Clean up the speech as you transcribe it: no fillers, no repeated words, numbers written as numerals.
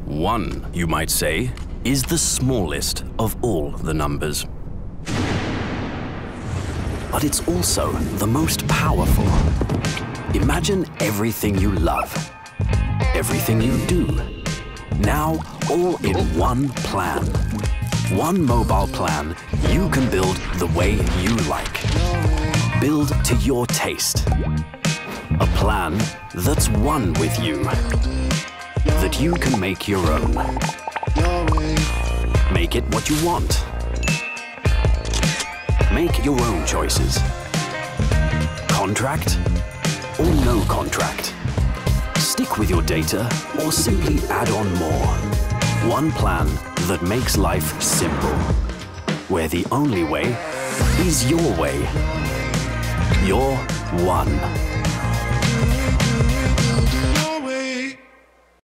One, you might say, is the smallest of all the numbers. But it's also the most powerful. Imagine everything you love, everything you do, now all in one plan. One mobile plan you can build the way you like. Build to your taste. A plan that's one with you, that you can make your own. Make it what you want. Make your own choices. Contract or no contract. Stick with your data or simply add on more. One plan that makes life simple, where the only way is your way. You're one.